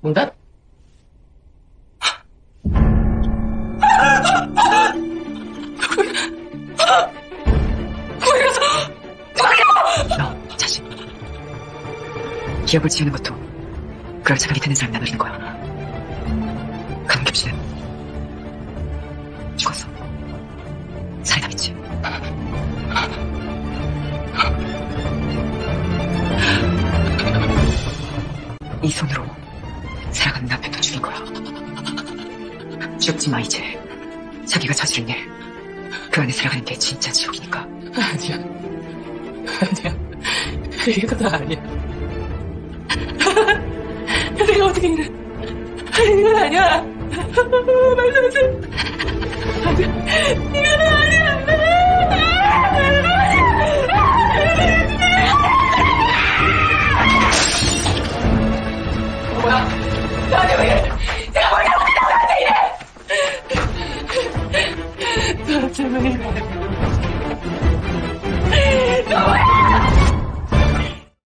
뭔가? 너 자식, 기억을 지우는 것도 그럴 자격이 되는 사람이 나눠주는 거야. 강은겸 씨는 죽었어. 살해당했지. 이 손으로 사랑하는 남편도 죽인 거야. 죽지 마 이제. 자기가 저지른 일, 그 안에 살아가는 게 진짜 지옥이니까. 아니야. 이거 다 아니야. 내가 어떻게 이래. 이건 아니야. 말씀하세요. 이건 아니야. 뭐야? 나한테 왜 이래? 내가 뭘 잘못했다고 나한테 이래? 나한테 왜 이래?